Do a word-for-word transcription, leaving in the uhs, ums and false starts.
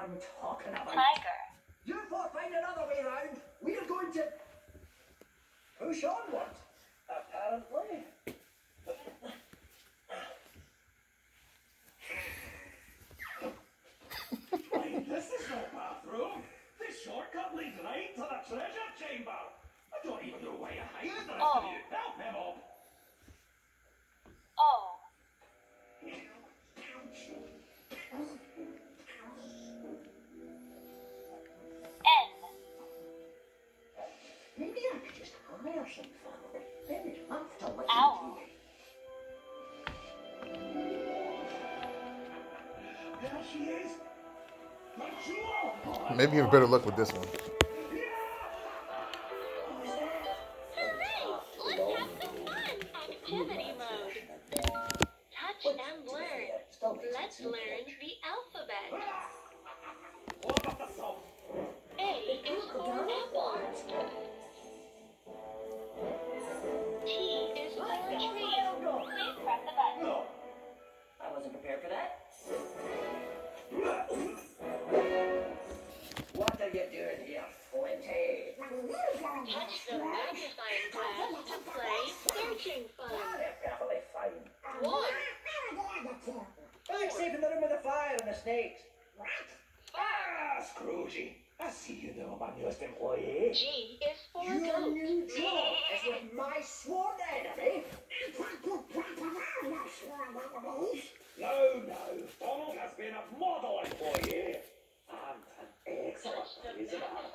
I'm talking about. Tiger. You four find another way round. We're going to push onward, apparently. Why, this is no bathroom. This shortcut leads right to the treasure chamber. I don't even know why you're hiding this. Oh. Do you? Help him up. Oh. N. Maybe I could just hire some family. Then we'd have to listen Owl. to you. There she is. The jewel. Maybe you have better luck with this one. Hooray! Let's have some fun! Activity mode. Touch and learn. Let's learn the alphabet. What about the song? A is for apple. T is for tree. Please press the button. No. I wasn't prepared for that. What are you doing here, Flinty? Touch the magnifying glass to play searching fun. They're perfectly fine. One. Like saving the room with the fire and the snakes. Ah, Scroogey. I see you know my newest employee. G is for Your goat. new job is with my sworn enemy. No, no. Donald has been a model employee. And an excellent Touch the prisoner. magnifying